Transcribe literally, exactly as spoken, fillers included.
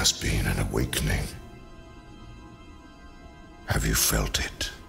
has been an awakening. Have you felt it?